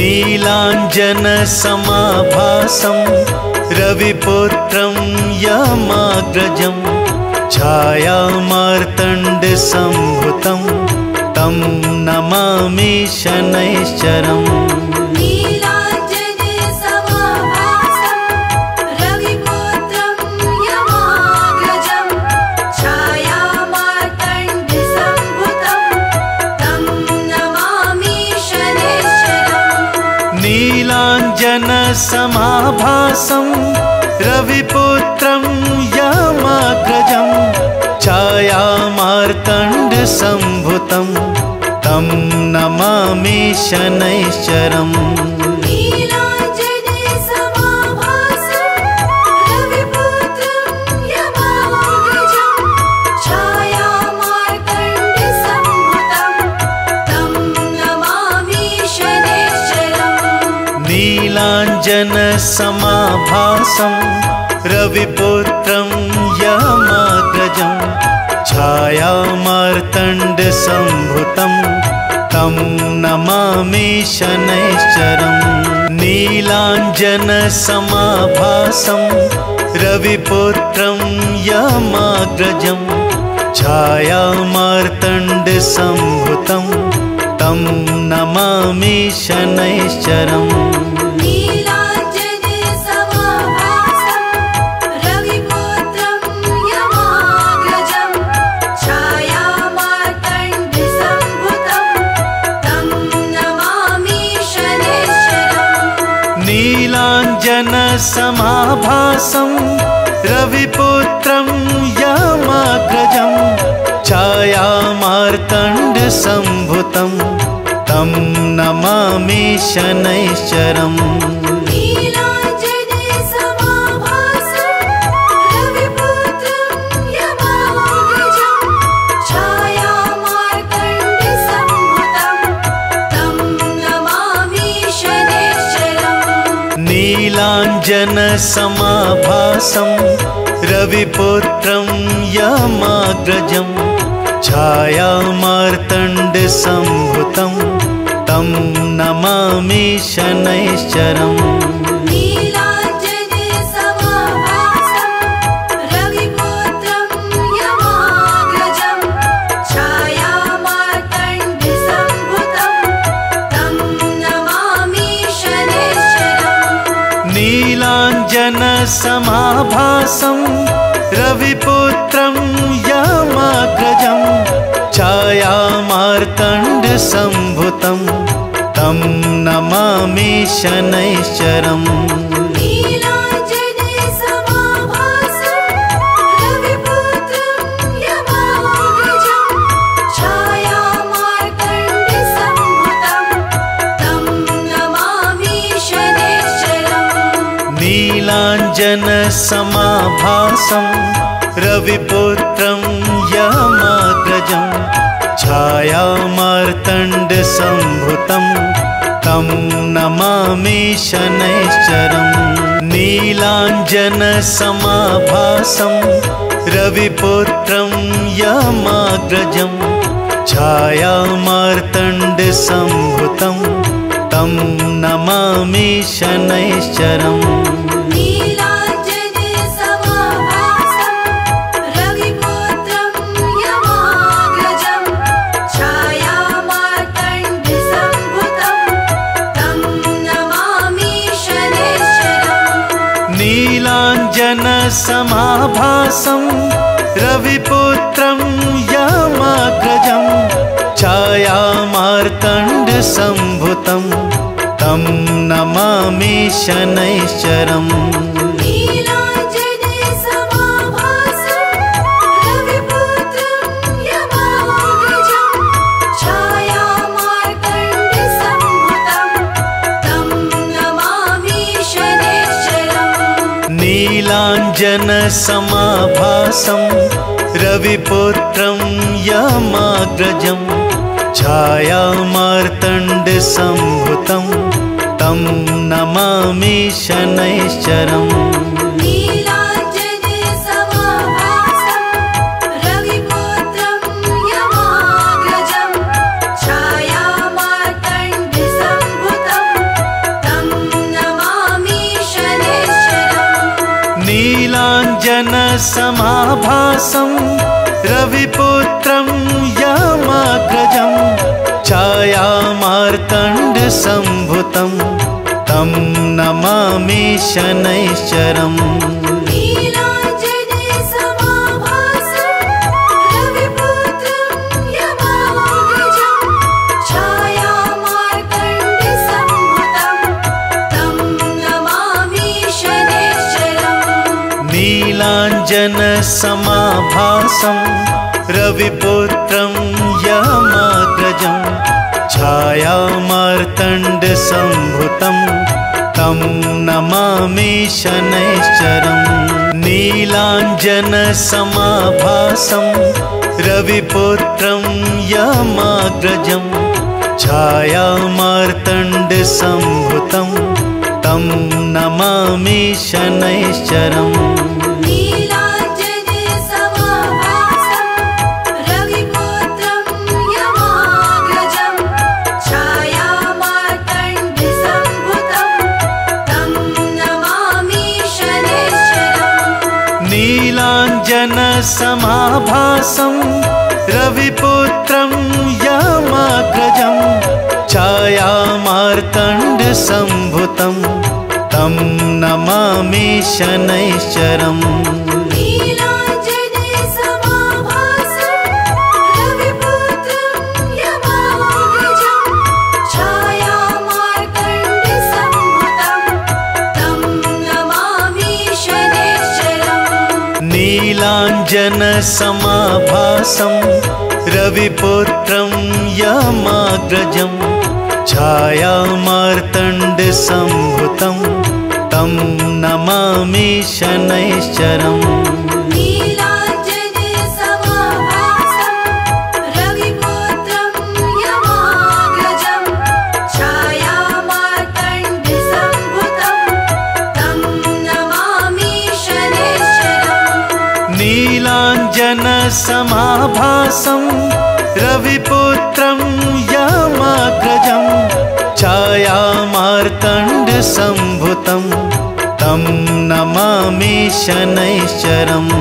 नीलाञ्जनसमाभासं रविपुत्रं यमाग्रजं छायामार्तण्डसम्भुतं तं नमामि शनैश्चरम्। नीलाञ्जनसमाभासं रविपुत्रं यमाग्रजं छायामार्तण्डसम्भुतं तं नमामि शनैश्चरम्। नीलाञ्जनसमाभासं रविपुत्रं यमाग्रजं छायामार्तण्डसम्भुतं तं नमामि शनैश्चरम्। नीलाञ्जनसमाभासं रविपुत्रं यमाग्रजं छायामार्तण्डसम्भुतं तं नमामि शनैश्चरम्। नीलाञ्जनसमाभासं रविपुत्रं यमाग्रजं छायामार्तण्डसम्भुतं तं नमामि शनैश्चरम्। नीलाञ्जनसमाभासं रविपुत्रं यमाग्रजं छायामार्तण्डसम्भुतं तं नमामि शनैश्चरम्। नीलाञ्जनसमाभासं रविपुत्रं यमाग्रजं छायामार्तण्डसम्भुतं तं नमामि शनैश्चरम्। नीलाञ्जनसमाभासं रविपुत्रं यमाग्रजं छायामार्तण्डसम्भुतं तं नमामि शनैश्चरम्। नीलाञ्जनसमाभासं रविपुत्रं यमाग्रजं छायामार्तण्डसम्भुतं तं नमामि शनैश्चरम्। नीलाञ्जनसमाभासं रविपुत्रं यमाग्रजं छायामार्तण्डसम्भुतं तं नमामि शनैश्चरम्। नीलाञ्जनसमाभासं रविपुत्रं यमाग्रजं छायामार्तण्डसम्भुतं तं नमामि शनैश्चरम्। नीलाञ्जनसमाभासं रविपुत्रं यमाग्रजं छायामार्तण्डसम्भुतं तं नमामि शनैश्चरम्। नीलाञ्जनसमाभासं रविपुत्रं यमाग्रजं छायामार्तण्डसम्भुतं तं नमामि शनैश्चरम्। नीलाञ्जनसमाभासं रविपुत्रं यमाग्रजं छायामार्तण्डसम्भुतं तं नमामि शनैश्चरम्। नीलाञ्जनसमाभासं रविपुत्रं यमाग्रजं छायामार्तण्डसम्भुतं तं नमामि शनैश्चरम्। नीलाञ्जनसमाभासं रविपुत्रं यमाग्रजं छायामार्तण्डसम्भुतं तं नमामि शनैश्चरम्। नीलाञ्जनसमाभासं रविपुत्रं यमाग्रजं छायामार्तण्डसम्भुतं तं नमामि शनैश्चरम्।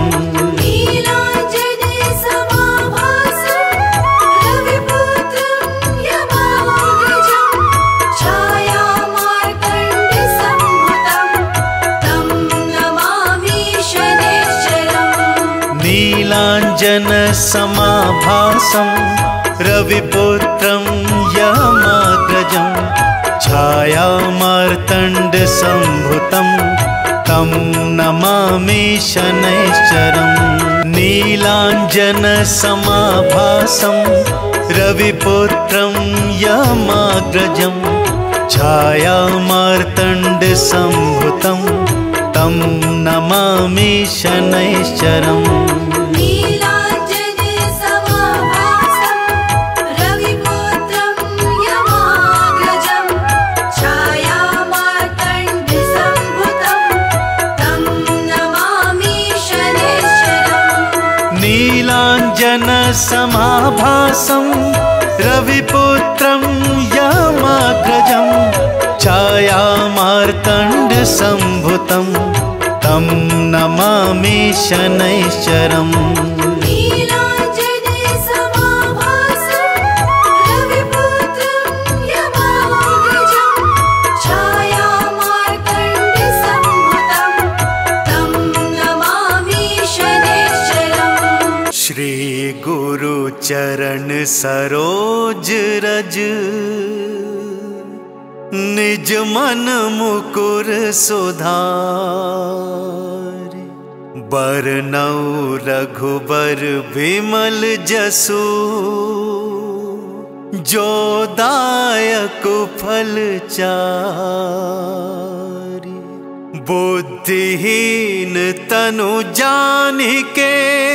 नीलाञ्जनसमाभासं रविपुत्रं यमाग्रजं छायामार्तण्डसम्भुतं तं नमामि शनैश्चरम्। नीलाञ्जनसमाभासं रविपुत्रं यमाग्रजं छायामार्तण्डसम्भुतं तं नमामि शनैश्चरम्। नीलाञ्जनसमाभासं रविपुत्रं यमाग्रजं छायामार्तण्डसम्भुतं तं नमामि शनैश्चरम्। श्री गुरु चरण सरोज रज निज मन मुकुर सुधार। बरनौ रघुबर विमल जसु जो दायक फल चारि। बुद्धिहीन तनु जानिके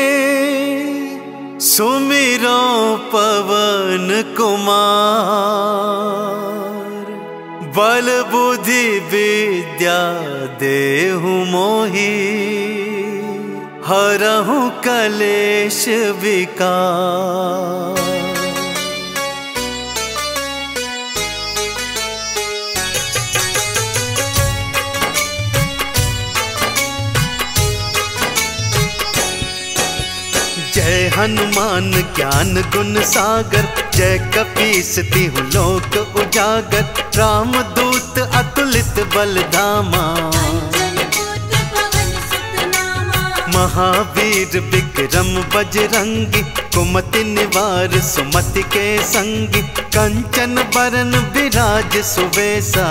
सुमिरो पवन कुमार। बल बुद्धि विद्या देहु मोहि हरहु कलेश विकार। हनुमान ज्ञान गुण सागर, जय कपीस तिहु लोक उजागर। राम दूत अतुलित बलधामा, महावीर विक्रम बजरंगी। कुमति निवार सुमति के संगी, कंचन बरन विराज सुबेसा।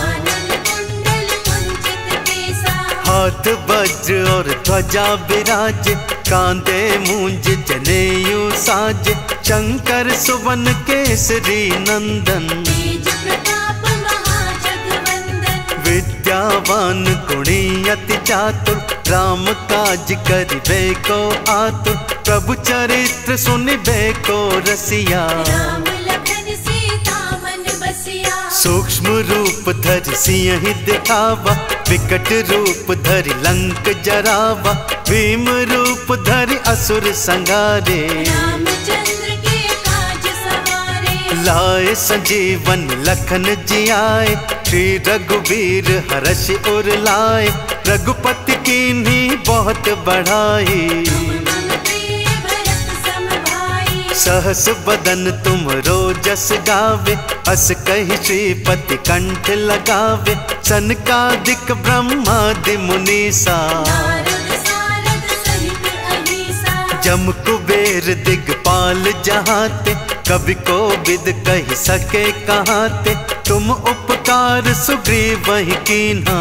हाथ वज्र और ध्वजा विराज, कांधे मूंज जनेऊ साज। शंकर सुवन केसरी नंदन, विद्यावान गुणी अति चातुर। राम काज करिबे को आतुर, प्रभु चरित्र सुनिबे को रसिया। सूक्ष्म रूप धरि सिंह दिखावा, विकट रूप धरि लंक जरावा। भीम रूप धरि असुर संहारे, लाए संजीवन लखन जियाए। श्री रघुवीर हर्ष उर लाए, रघुपति कीन्ही बहुत बढ़ाई। सहस बदन तुम रोजस गावे, अस कहि श्रीपति कंठ लगावे। सनकादिक ब्रह्मादि मुनीसा, जम कुबेर दिगपाल जहाते। कवि को विद कहि सके कहाते, तुम उपकार सुग्रीव वही कीन्हा।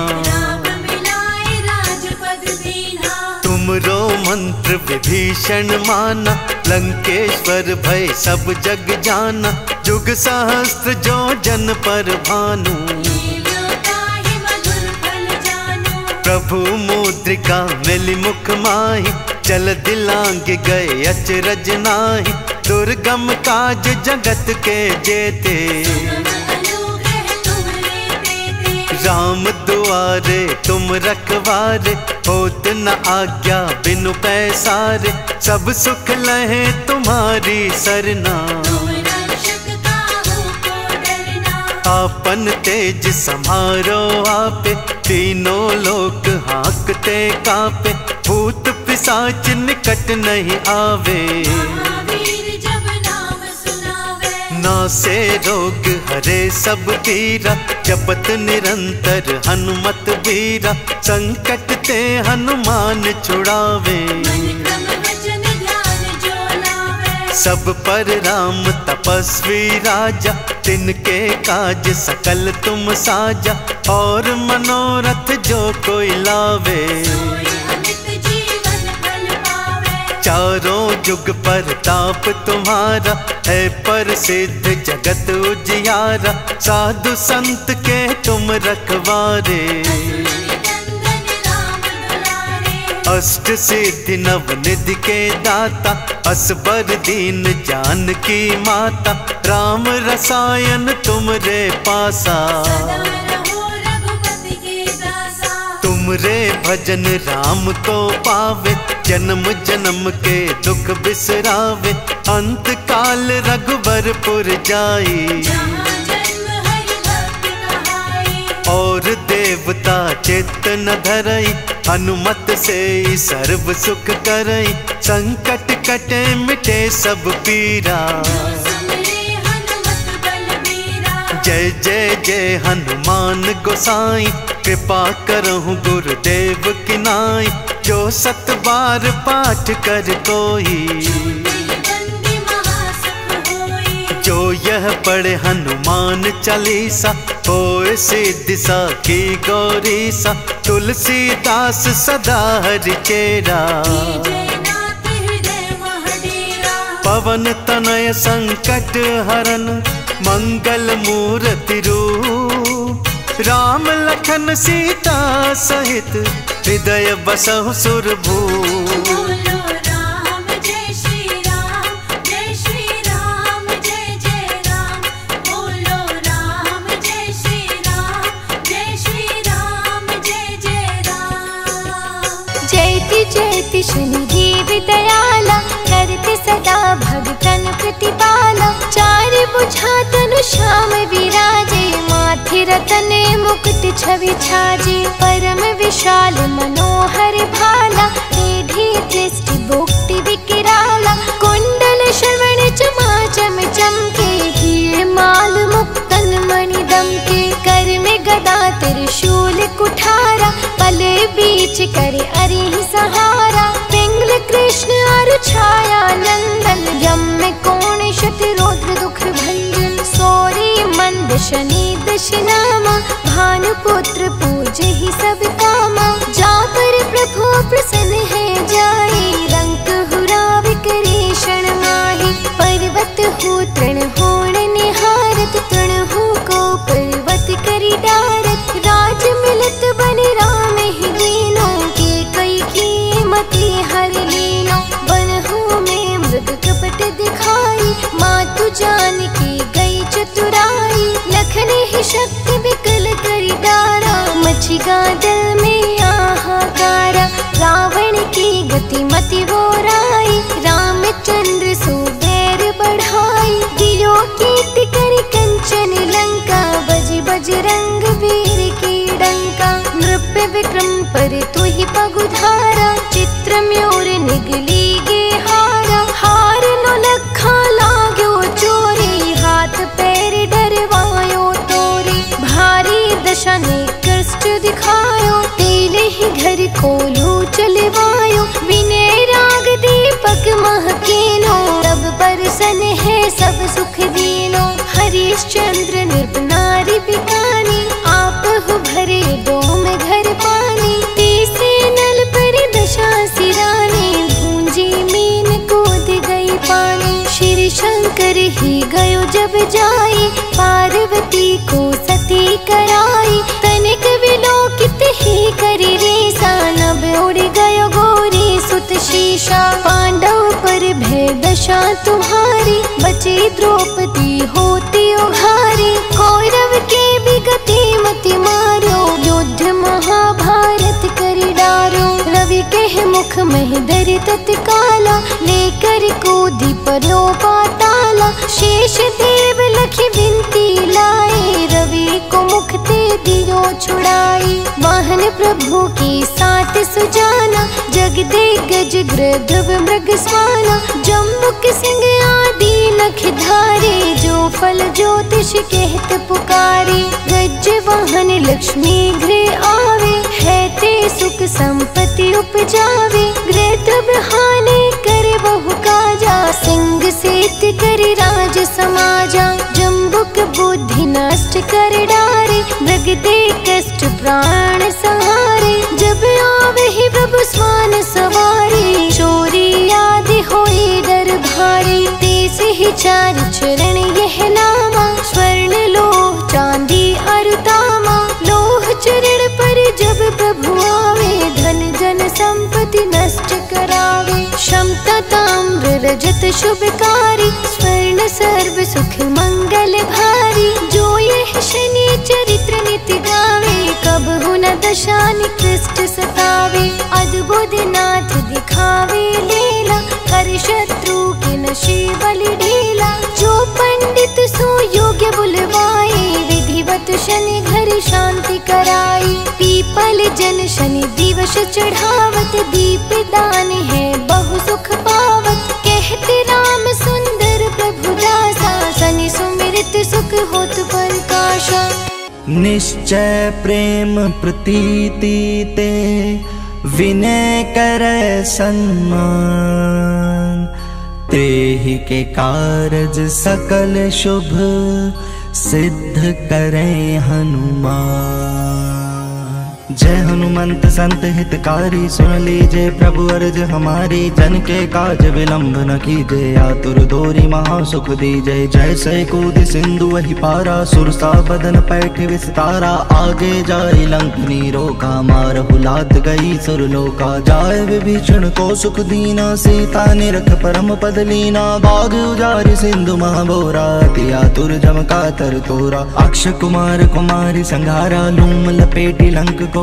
तुमरो मंत्र विभीषण माना, लंकेश्वर भय सब जग जाना। जुग सहस्त्र जो जन पर भानु, प्रभु मुद्रिका मिली मुख माहि। चल दिलांग गए अचरज नाही, दुर्गम काज जगत के जेते। राम दुआरे तुम रखवारे, होत न आज्ञा बिनु पैसारे। सब सुख लहे तुम्हारी सरना, आपन तेज समारो आपे। तीनों लोक हाकते कापे, भूत पिशाच निकट नहीं आवे। नासे रोग हरे सब पीरा, जपत निरंतर हनुमत वीरा। संकट ते हनुमान छुड़ावे, सब पर राम तपस्वी राजा। तिनके काज सकल तुम साजा, और मनोरथ जो कोई लावे। चारों जुग पर ताप तुम्हारा, है प्रसिद्ध जगत उजियारा। साधु संत के तुम रखवारे, अष्ट सिद्धि नव निधि के दाता। असबर दीन जानकी माता, राम रसायन तुमरे पासा। तुमरे भजन राम को पावे, जन्म जन्म के दुख बिसरावे। अंत काल रघुबरपुर जाई, और देवता चित्त न धरई। हनुमत से सर्व सुख करई, संकट कटे मिटे सब पीरा। जय जय जय हनुमान गोसाई, कृपा करहु गुरुदेव की नाई। जो 7 बार पाठ कर कोई, जो यह पढ़े हनुमान चालीसा। होए सिद्धि साखी गौरीसा, तुलसीदास सदा हरि चेरा। पवन तनय संकट हरन, मंगल मूर्ति रूप। राम लखन सीता सहित, हृदय बसहु सुरभूप। जयति शनिदेव दयाला, करते सदा भगतन प्रतिपाला। चारि भुजा तनु श्याम विराजे, माथे रतने मुकुट छवि छाजे। परम विशाल मनोहर भाला, टेढ़ी दृष्टि भुक्ति विकराल। ज्वाला, कुंडल श्रवण चमाचम चमके, किए माल मुक्तन मणि दमके, कर में गदा त्रिशूल कुठारा, पले बीच करे अरि सहारा, पिंगल कृष्ण अरु छाया नंदन, यम में कोण शतरुद्र दुख भंजन, सोरी मंद शनि दशनामा, भानुपुत्र पूजे ही सब कामा, जा पर प्रभु प्रसन्न है जाए, रंक हुराव करे क्षण माही, पर्वत हो तृण होण निहारत, तृण हो को पर्वत करी डारत, राज मिलत बन राम ही दीनो, के कई की मति हर लीनो, बनहु में मृग कपट दिखाई, मातु जान की गई चतुराई, लखन ही शक्ति विकल करी डारा, मची गादल में आहाकारा, रावण की गति मति बोराई, रामचंद्र सो बैर बढ़ाई, दियो कीर्ति करी कंचन लंका, बज बजरंग वीर की डंका, नृप विक्रम पर तु ही पगुधारा, चित्र म्योर निगली गे हारा, हार नो लखा लाग्यो चोरी, हाथ पैर डरवायो तोरे, भारी दशा ने कष्ट दिखायो, तेले ही घर खोलो चलवायो, विनय राग दीपक महकीनो, तब परसन है सब सुख दीनो, हरिश्चंद्र नृप नारी बिकानी, आप हो भरे डोम घर पानी, तीसरे नल पर दशा सिरानी, भूंजी मीन कूद गई पानी, श्री शंकर ही गयो जब जाई, पार्वती को सती कराई, तनिक विलोकित ही करी रेसा, नभ उड़ गयो गौरी सुत शीशा, पांडव पर भय दशा तुम्हारी, बची द्रौपदी होती उघारी, कौरव के भी गति मति मारो, युद्ध महाभारत करी डारो, रवि कह मुख मह दर तत्काला, लेकर कूदी परो पाताला, शेष देव लखी विनती लाए, रवि को मुख ते दियो छुड़ाई, वाहन प्रभु की साथ सुजाना, जग दे गज गृध्रव मृग स्वाना, जम्बुक सिंह आदि नख धारे, जो फल ज्योतिष कहत पुकारे, गज वाहन लक्ष्मी गृह आवे, है ते सुख संपत्ति उपजावे, गृध्रव हानि करे बहु काजा, सिंह सेत करे राज समाजा, जम्बुक बुद्धि नष्ट कर डारे, मृग दे कष्ट प्राण सहारे, जब आवे ही प्रभु स्वान सवारी, चोरी आदि होई डर भारी, तेज ही चार चरण यह नामा, स्वर्ण लोह चांदी अरु तामा, लोह चरण पर जब प्रभु आवे, धन जन संपत्ति नष्ट करावे, क्षमता ताम्र रजत शुभकारी, स्वर्ण सर्व सुख मंगल भारी, जो यह शनि चरित्र नित्य गावे, कब हो न दशा निकृष्ट सतावे, अद्भुत नाथ दिखावे लीला, कर शत्रु के नशे बलि ढीला, जो पंडित सो योग्य बुलवाए, विधिवत शनि घर शांति कराई, पीपल जन शनि दिवस चढ़ावत, दीप दान है बहु सुख पावत, कहते राम सुंदर प्रभु दासा, शनि सुमिरित सुख होत प्रकाशा, निश्चय प्रेम प्रतीति ते, विनय करे सन्मान, तेहि के कारज सकल शुभ, सिद्ध करे हनुमान। जय हनुमंत संत हितकारी, सुन लीजिए प्रभु अर्ज हमारी, जन के काज विलंब न कीजिए, आतुर दोरी महासुख दीजिए। जैसे कूद सिंधु वही पारा, सुरसा बदन पैठ विस्तारा, आगे जाए लंकनी रोका, मारहु लात गई सुरलोका। जाए विभीषण को सुख दीना, सीता निरख परम पद लीना, बाग उजारि सिंधु महाबोरा, अति आतुर जम का तर तोरा। अक्ष कुमार कुमारी संघारा, लूम लपेटी लंक को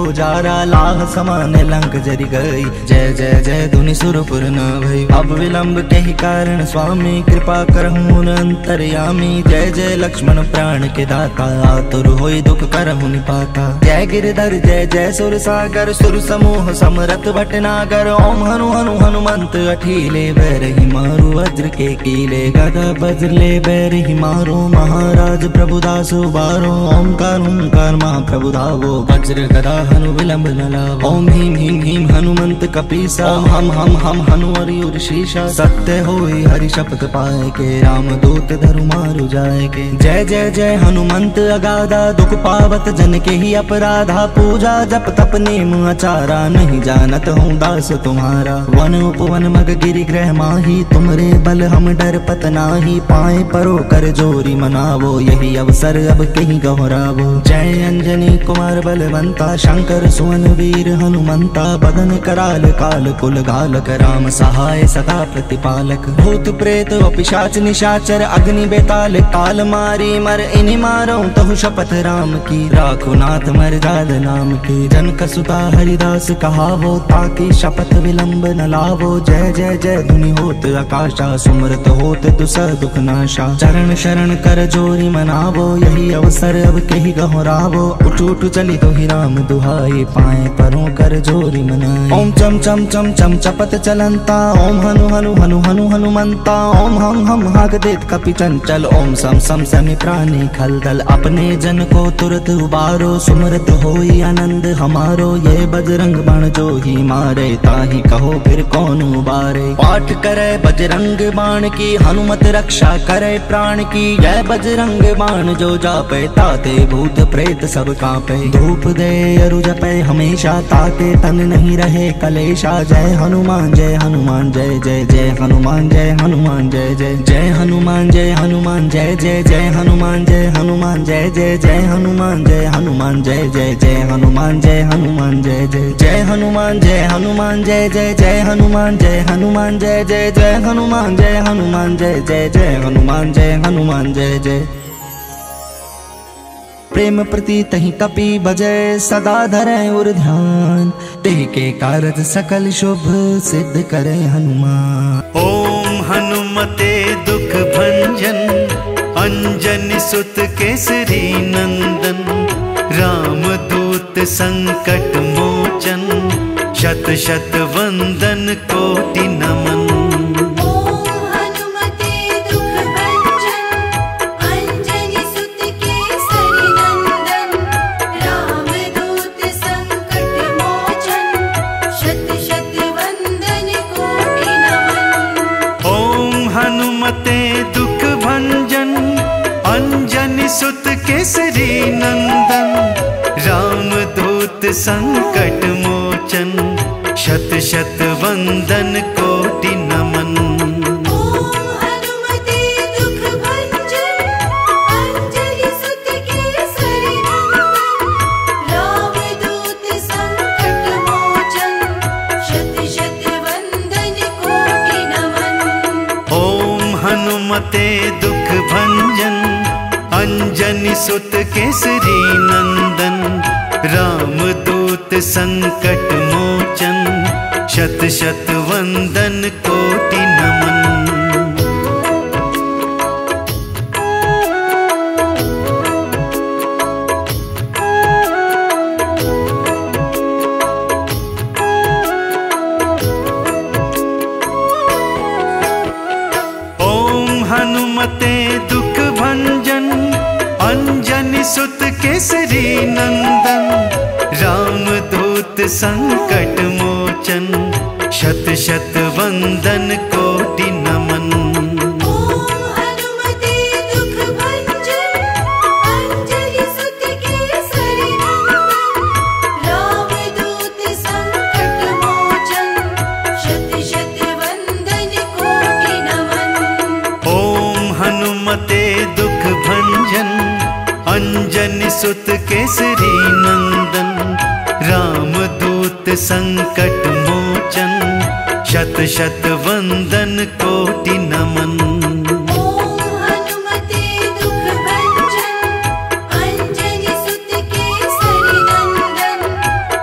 जारा, लाह समान लंक जरी गई। जय जय जय धुनि सुरपुर न भई, अब विलंब के ही कारण स्वामी, कृपा करहु अंतर्यामी। जय जय लक्ष्मण प्राण के दाता, आतुर होई दुख करहु निपाता। जय गिरधर जय जय सुर सागर, सुर समूह समरथ भटनागर। ओम हनु हनु हनुमंत अठीले, बैर ही मारू वज्र के कीले। गदा वज्र ले बैर ही मारो, महाराज प्रभुदास उबारो। ओमकार ओमकार महाप्रभु धावो, वज्र गदा हनु विलंब न लावो। ओम ह्रीं ह्रीं ह्रीं हनुमंत कपीसा, ओम हम हनु हरि शीशा। सत्य होई हरि शपथ पाए के, राम दूत धरु मारु जाए के। जय जय जय हनुमंत अगाधा, दुख पावत जन के ही अपराधा। पूजा जप तप नेम आचारा, नहीं जानत हूँ दास तुम्हारा। वन उपवन मग गिरि ग्रह माही, तुमरे बल हम डर पत नाही। पाए परो कर जोरी मनावो, यही अवसर अब कहीं गहरावो। जय अंजनी कुमार बलवंता, शंकर सुवन वीर हनुमंता। बदन कराल काल कुल घालक, राम सहाय सदा प्रतिपालक। भूत प्रेत पिशाच निशाचर, अग्नि बेताल काल मारी। मर इन्हीं मारो तहु शपथ राम की, राखो नाथ मर्याद नाम की। जनक सुता हरिदास कहावो, ताकि शपथ विलंब न लावो। जय जय जय धुनि होत आकाशा, सुमरत होत तुस दुख नाशा। चरण शरण कर जोरी मनावो, यही अवसर अब कहीं गहरावो। उठ उठ चली तो ही राम दुहाई, पाए परों कर जोरी मनाई। ओम चम चम चम चम चपत चलंता, ओम हनु हनु हनु हनु हनुमंता। ओम हम हाक देत कपि चंचल, ओम सम सम समी प्राणी खलदल। अपने जन को तुरत उबारो, सुमरत होई आनंद हमारो। ये बजरंग बाण जो ही मारे, ताही कहो फिर कौन उबारे। पाठ करे बजरंग बाण की, हनुमत रक्षा करे प्राण की। यह बजरंग बाण जो जापे, ताते भूत प्रेत सब कांपे। धूप दे अरु जपे हमेशा, ताके तन नहीं रहे कलेशा। जय हनुमान जय हनुमान जय जय जय हनुमान जय हनुमान जय जय जय हनुमान जय हनुमान जय जय जय हनुमान जय हनुमान जय जय जय हनुमान जय हनुमान जय जय जय हनुमान जय हनुमान जय जय जय हनुमान जय हनुमान जय जय जय हनुमान जय हनुमान जय जय जय हनुमान जय हनुमान जय जय जय हनुमान जय हनुमान जय जय। प्रेम प्रति तहि कपि बजय, सदा धरे उर ध्यान। तेहि के कारज सकल शुभ, सिद्ध करे हनुमान। ओम हनुमते दुख भंजन, अंजनी सुत केसरी नंदन। राम दूत संकट मोचन, शत शत वंदन कोटि नमन। सुत केसरी नंदन, राम दूत संकट मोचन। शत शत वंदन कोटि नमन। ओम हनुमते दुख भंजन, अंजनी सुत केसरी नंदन। राम दूत संकट मोचन, शत शत वंदन कोटि नमन। ओम हनुमते दुख भंजन, अंजनी सुत केसरी नंदन। राम दूत संकट मोचन, शत शत वंदन कोटि नमन। ओम हनुमते दुख भंजन, अंजनी सुत केसरी नंदन। राम दूत संकट मोचन, शत शत वंदन कोटि नमन। ओम हनुमते दुख भंजन, अंजनी सुत केसरी नंदन। राम दूत संकट मोचन, शत शत वंदन कोटि नमन। ओम हनुमते दुख भंजन, अंजनी सुत केसरी नंदन। राम दूत संकट मोचन, शत शत वंदन कोटि नमन। ओम हनुमते दुख भंजन, अंजनी सुत केसरी नंदन।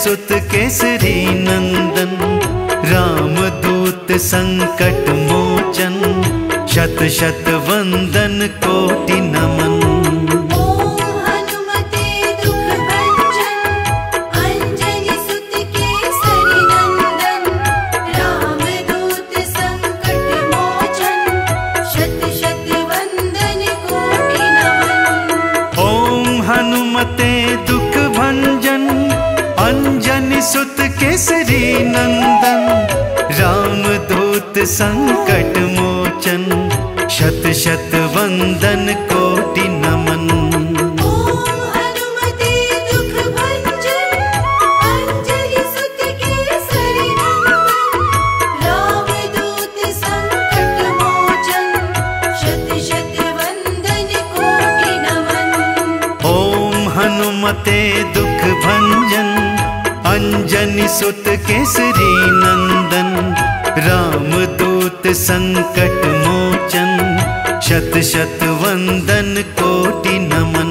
सुत केसरी नंदन, रामदूत संकट मोचन, शत शत वंदन कोटि नमन। ओम हनुमते दुख भंजन, अंजनी सुत केसरी नंदन, रामदूत संकट मोचन, शत शत वंदन कोटि नमन। ओम हनुमते दुख भंजन, अंजनी सुत केसरी नंदन, रामदूत संकट मोचन, शत शत वंदन कोटि नमन। ओम हनुमते दुख भंजन, अंजनी सुत केसरी नंदन, रामदूत संकट मोचन, शत शत वंदन कोटि नमन। ओम हनुमते दुख भंजन, अंजनी सुत केसरी नंदन, रामदूत संकट मोचन, शत शत वंदन कोटि नमन।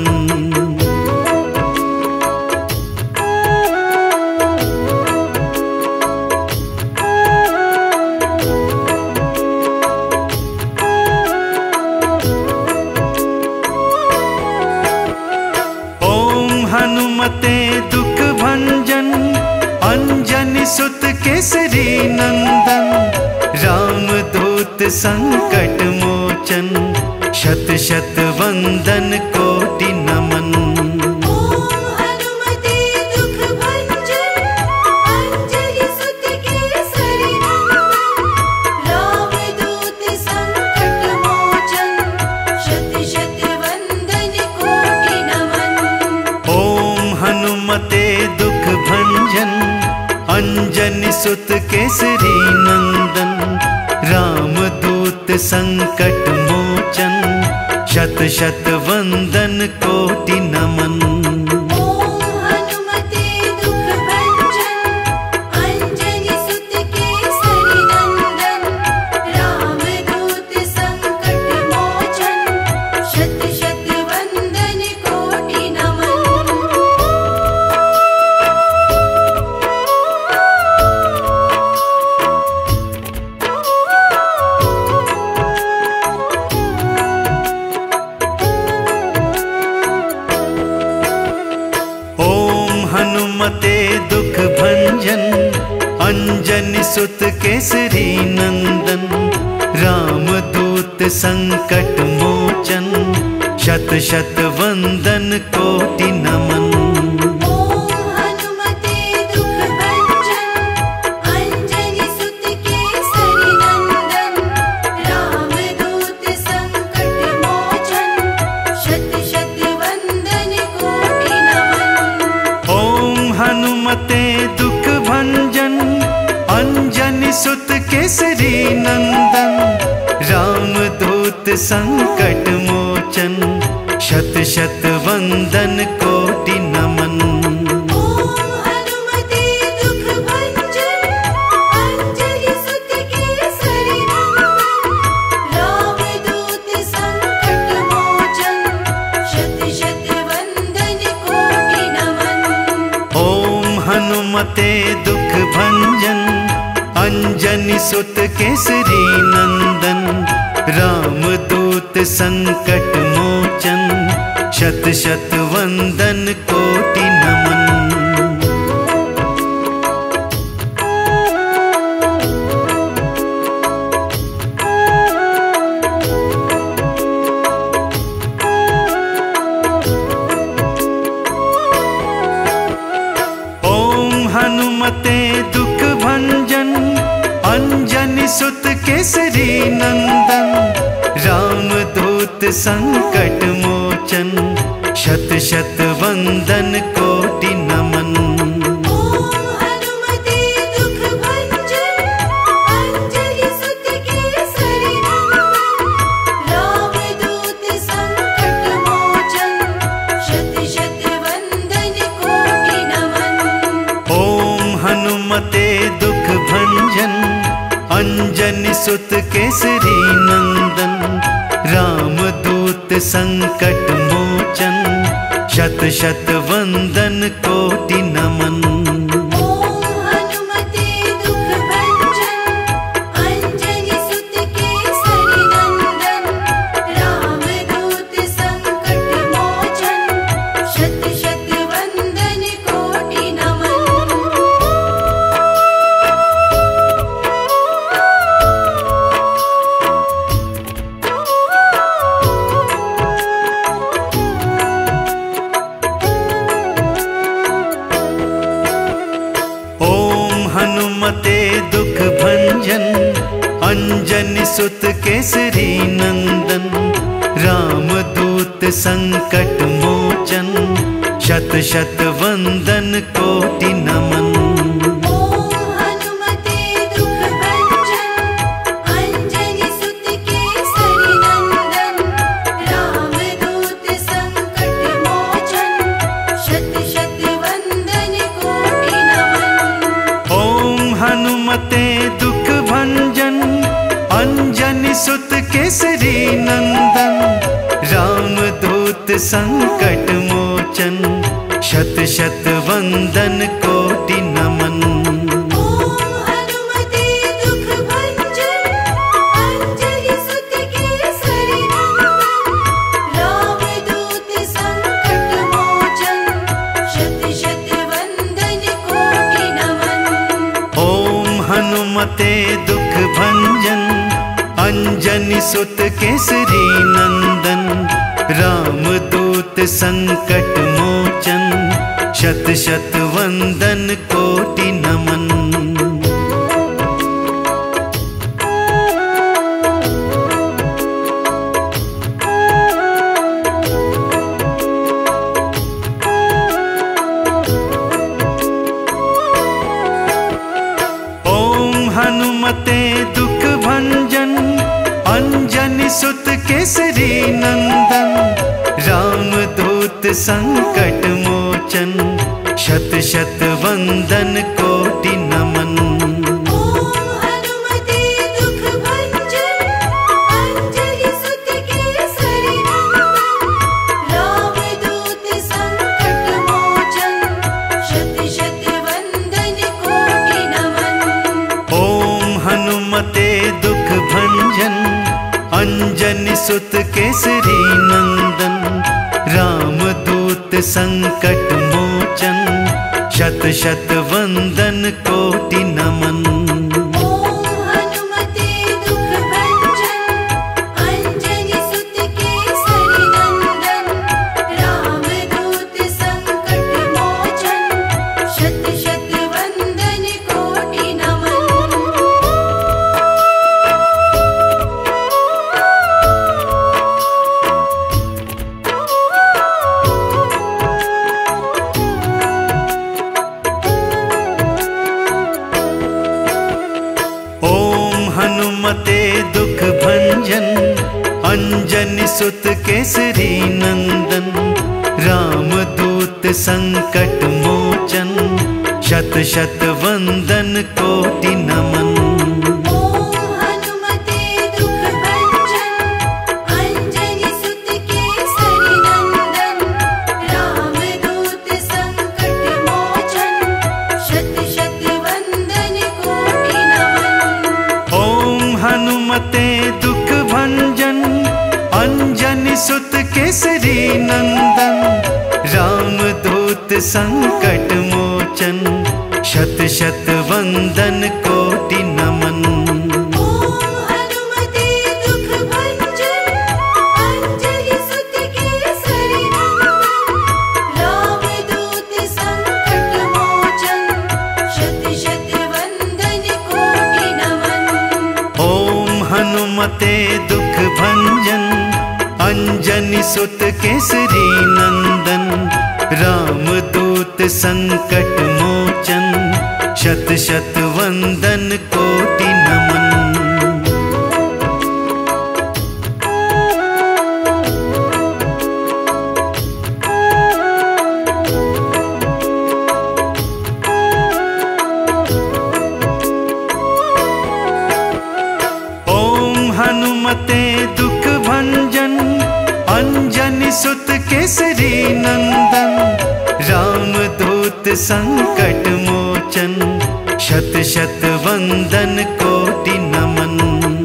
ओम हनुमते दुख भंजन, अंजनी सुत केसरी नंदन, रामदूत संकट मोचन, शत शत वंदन कोटि नमन। ओम हनुमते दुख भंजन, अंजनी सुत केसरी नंदन, रामदूत संकट मोचन, शत शत वंदन कोटि नमन। ओम हनुमते दुख भंजन, अंजनी सुत केसरी नंदन, रामदूत संकट मोचन, शत शत वंदन कोटि नमन। ओम हनुमते दुख भंजन, अंजनी सुत केसरी नंदन, रामदूत संकट मोचन, शत शत वंदन कोटि नमन। ओम हनुमते दुख भंजन, अंजनी सुत केसरी नंदन, रामदूत संकट मोचन, शत शत वंदन कोटि नमन। ओम हनुमते दुख भंजन, अंजनी सुत केसरी नंदन, रामदूत संकट मोचन, शत शत वंदन कोटि नमन। ओम हनुमते दुख भंजन, अंजनी सुत केसरी नंदन, रामदूत संकट मोचन, शत शत वंदन कोटि नमन। ओम हनुमते दुख भंजन, अंजनी सुत केसरी नंदन, रामदूत संकट मोचन, शत शत वंदन कोटि नमन। ओम हनुमते दुख भंजन, अंजनी सुत केसरी नंदन, रामदूत संकट मोचन, शत शत वंदन कोटि नमन। ओम हनुमते दुख भंजन, अंजनी सुत केसरी नंदन, रामदूत संकट मोचन, शत शत वंदन कोटि नमन। ओम हनुमते दुख भंजन, अंजनी सुत केसरी नंदन, रामदूत संकट मोचन, शत शत वंदन कोटि नमन। ओम हनुमते दुख भंजन, अंजनी सुत केसरी नंदन, रामदूत संकट मोचन, शत शत वंदन कोटि नमन। भंजन, अंजनी सुत केसरी नंदन, रामदूत संकट मोचन, शत शत वंदन कोटि नमन। दुख भंजन, अंजनी सुत केसरी नंदन, रामदूत संकट मोचन, शत शत वंदन कोटि नमन। हनुमते दुख भंजन, अंजनी सुत केसरी नंदन, रामदूत संकट मोचन, शत शत वंदन कोटि नमन। हनुमते दुख भंजन, अंजनी सुत केसरी नंदन, रामदूत संकट मोचन, शत शत वंदन कोटि नमन। हनुमते दुख भंजन, अंजनी सुत केसरी नंदन, रामदूत संकट मोचन, शत शत वंदन कोटि नमन। हनुमते दुख भंजन, अंजनी सुत केसरी नंदन, रामदूत संकट मोचन, शत शत वंदन कोटि नमन। हनुमते दुख भंजन, अंजनी सुत केसरी नंदन, रामदूत संकट मोचन, शत शत वंदन कोटि नमन। हनुमते दुख भंजन, अंजनी सुत केसरी नंदन, रामदूत संकट मोचन, शत शत वंदन कोटि नमन। हनुमते दुख भंजन, अंजनी सुत केसरी नंदन, रामदूत संकट मोचन, शत शत वंदन कोटि नमन।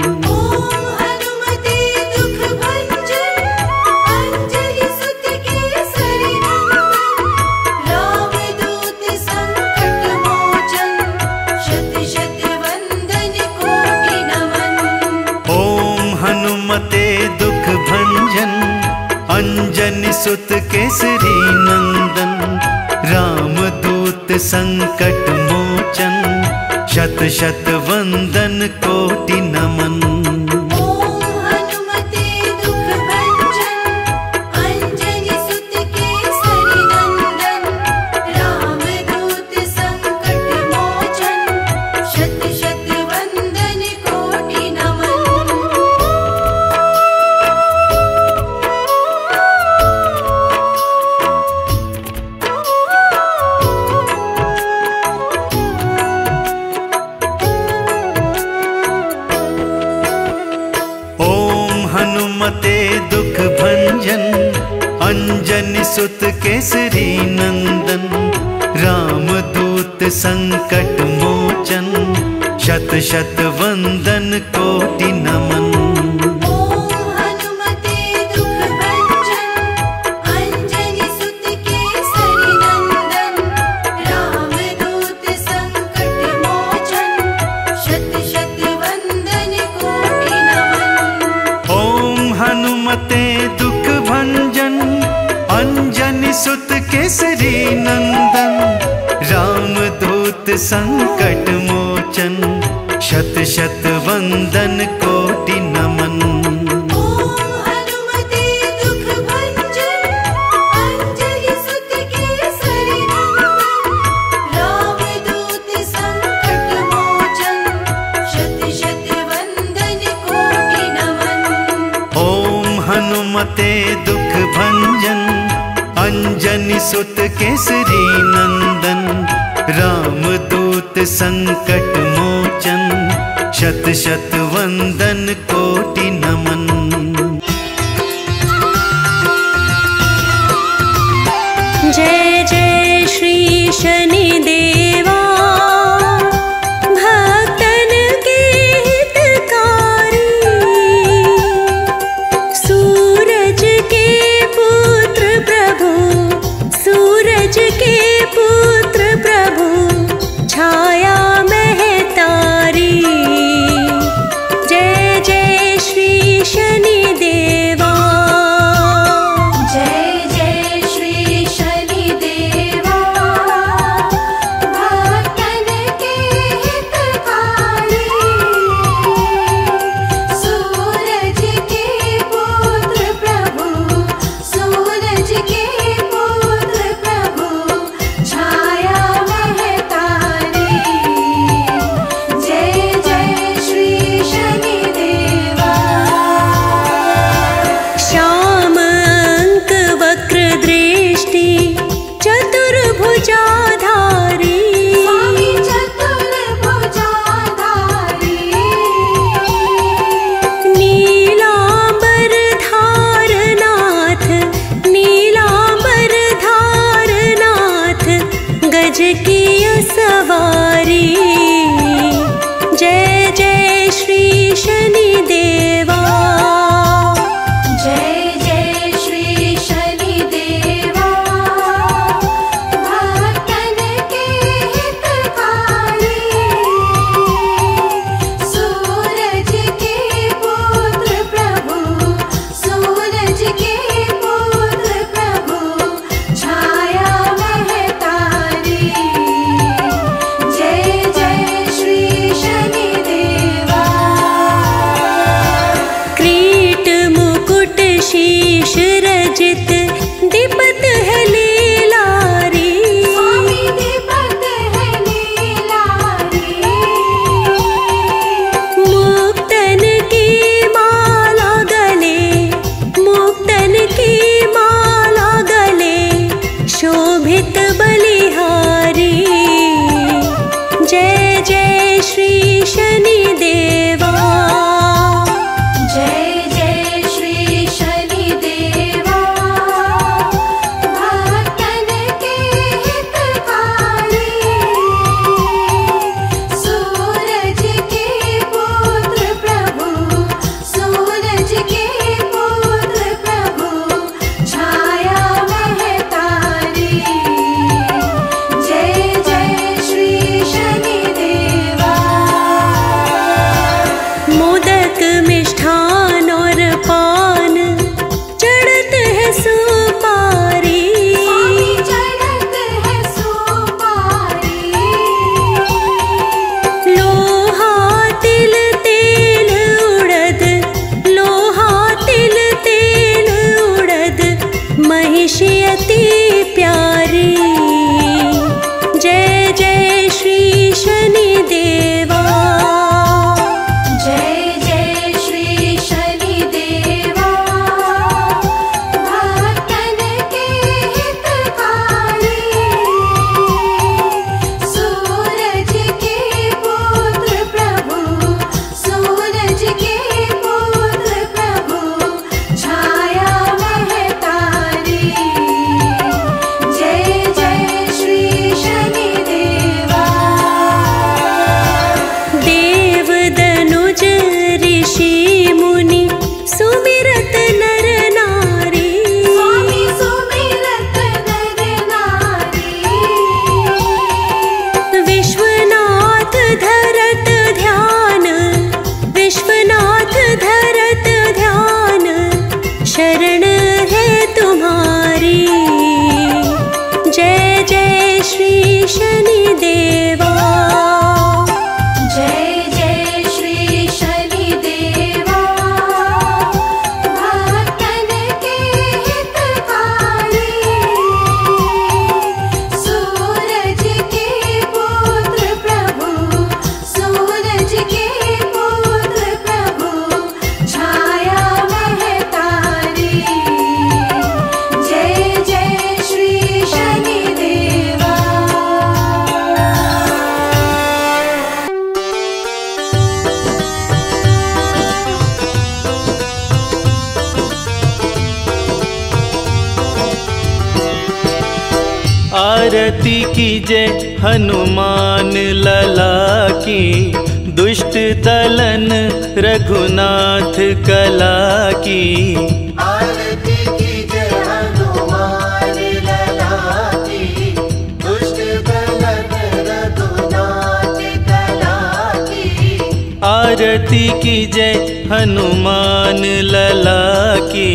हनुमते दुख भंजन, अंजनी सुत केसरी नंदन, रामदूत संकट मोचन, शत शत वंदन कोटि नमन। ओम हनुमते दुख भंजन अंजनी सुत केसरी नंदन। राम दूत संकट मोचन शत शत वंदन कोटि नमन। हनुमते दुख भंजन अंजनी सुत केसरी नंदन। राम दूत संकट मोचन शत शत वंदन कोटि नमन। ओम हनुमते दुख भंजन अंजनी सुत केसरी नंदन। राम दूत संकट मोचन शत शत वंदन कोटि नमन। ओम हनुमते दुख भंजन अंजनी सुत केसरी नंदन। राम दूत संकट मोचन शत शत वंदन कोटि नमन। ओम हनुमते दुख भंजन अंजनी सुत केसरी नंदन। राम दूत संकट मोचन शत शत वंदन कोटि नमन। ओम हनुमते दुख भंजन अंजनी सुत केसरी नंदन। राम दूत संकट मोचन शत शत वंदन कोटि नमन। जय जय श्री शनिदेवा भक्तन के हितकारी। सूरज के पुत्र प्रभु सूरज के पुत्र प्रभु छाया महतारी। जय जय श्री शनिदेवा। जय जय श्री शनिदेवा भक्तन के हितकारी। सूरज के पुत्र प्रभु सूरज के पुत्र प्रभु छाया महतारी। जय जय श्री शनिदेवा। श्याम अंक वक्र दृष्टि चतुर्भुजाधारी। स्वामी चतुर्भुजाधारी। नीलांबर धारनाथ नीलांबर धारनाथ गज की सवारी। जय जय श्री शनिदेवा। जय जय श्री शनिदेवा भक्तन के हितकारी। सूरज के पुत्र प्रभु सूरज के पुत्र प्रभु छाया महतारी। जय जय श्री शनिदेवा। क्रीट मुकुट शीश रजित दीपत है लीलारी। स्वामी दीपक है लीलारी। मुक्तन की माला गले मुक्तन की माला गले शोभित बलिहारी। जय जय श्री शनिदेवा। जय जय श्री शनिदेवा भक्तन के हितकारी। सूरज के पुत्र प्रभु सूरज के पुत्र प्रभु छाया महतारी। जय जय श्री शनिदेवा। आरती कीजे हनुमान लला की, दुष्ट दलन रघुनाथ कला की। आरती कीजे हनुमान लला की, दुष्ट दलन रघुनाथ कला की। आरती कीजे हनुमान लला की,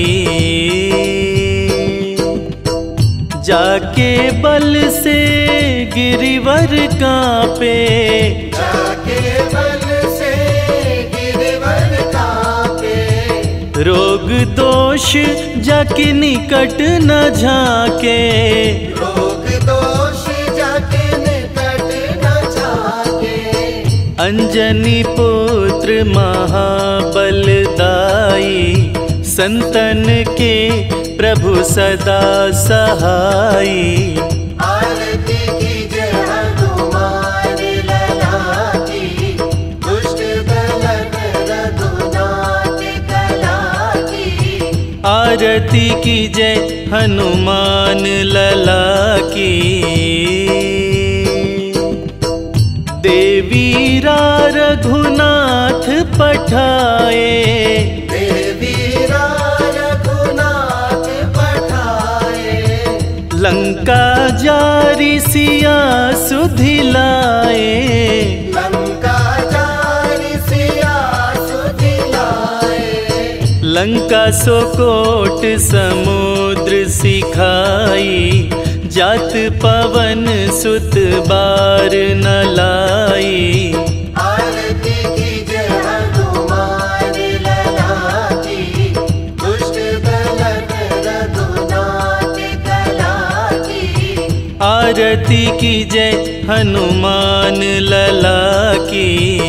जाके बल से गिरिवर कांपे, जाके बल से गिरिवर कांपे। रोग दोष जाके निकट न झाके, रोग दोष जाके निकट न झाके। अंजनी पुत्र महाबलदाई, संतन के प्रभु सदा सहाई। आरती कीजे हनुमान लला की, दुष्ट दलन रघुनाथ कला की। आरती कीजे हनुमान लला की, देवीरा रघुनाथ पठाए, देवीरा रघुनाथ पठाए। लंका जारी सिया सुधिलाए, लंका जारी सिया सुधिलाए। लंका सो कोट समुद्र सिखाई, जात पवन सुत बार न लाई। आरती कीजे हनुमान लला की, दुष्ट दलन रघुनाथ कला की। आरती कीजे हनुमान लला की,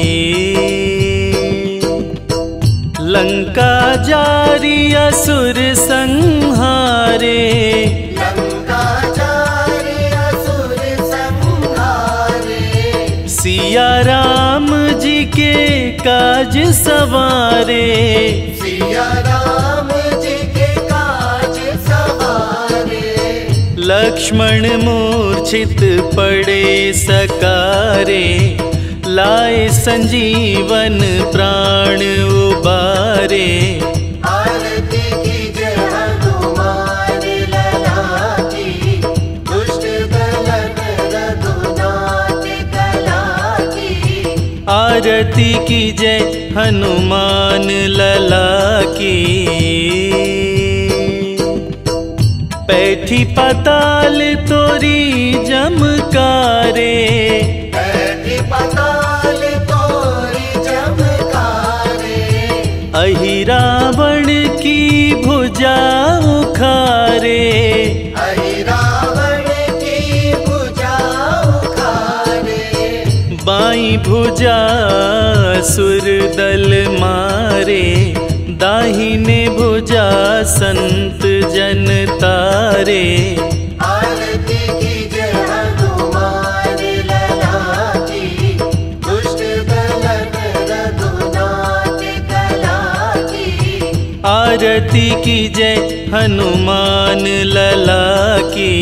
लंका जारी असुर संहारे, लंका जारी असुर संहारे। सिया राम जी के काज सवारे, सिया राम जी के काज सवारे। लक्ष्मण मूर्छित पड़े सकारे, लाए संजीवन प्राण उबारे। आरती कीजे हनुमान लला की, दुष्ट दलन रघुनाथ कला की। आरती कीजे हनुमान लला की, पैठी पाताल तोरी जमकारे, बैठी पाताल तोरी चमकारे। अहि रावण की भुजा उखारे, अहि रावण की भुजा उखारे। बाई भुजा सुर दल मारे, दाहिने भुजा संत जन तारे। आरती कीजे हनुमान लला की, दुष्ट दलन रघुनाथ कला की। आरती कीजे हनुमान लला की,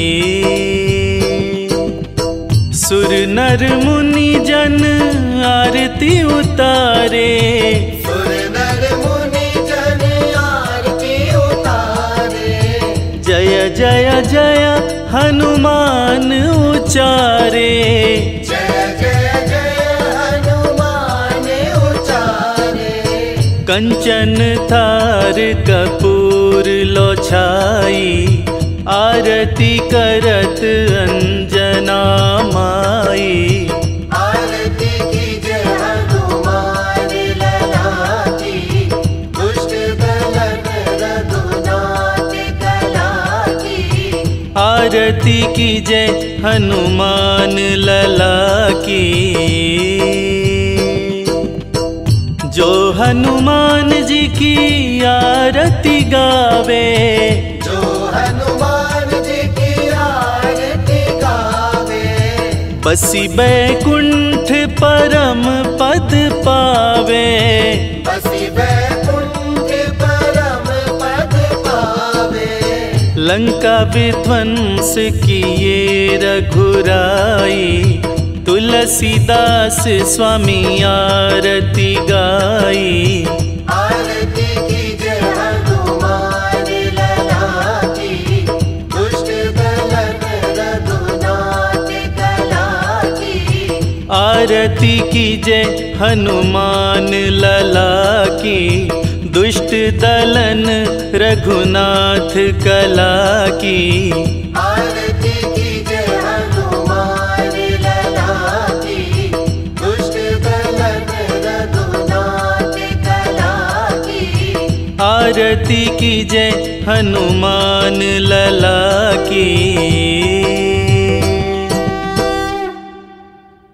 सुर नर मुनि जन आरती उतारे, सुर नर मुनि जन आरती उतारे। जय जय जय हनुमान उचारे, जय जय जय हनुमान उचारे। कंचन थार कपूर लो छाई, आरती करत अंजना माई। आरती कीजे हनुमान लला की, दुष्ट दलन रघुनाथ कला की। आरती कीजे हनुमान लला की, जो हनुमान जी की आरती गावे, जो हनुमान जी की आरती गावे। बसी बैकुंठ परम पद पावे, बसी बैकुंठ परम पद पावे। लंका विध्वंस किए रघुराई, तुलसीदास स्वामी आरती गाई। आरती कीजय हनुमान लला की, दुष्ट दलन रघुनाथ कला की। आरती कीजय हनुमान लला की, दुष्ट दलन रघुनाथ कला की। आरती कीजय हनुमान लला की, दुष्ट दलन रघुनाथ कला की। आरती कीजय हनुमान लला की।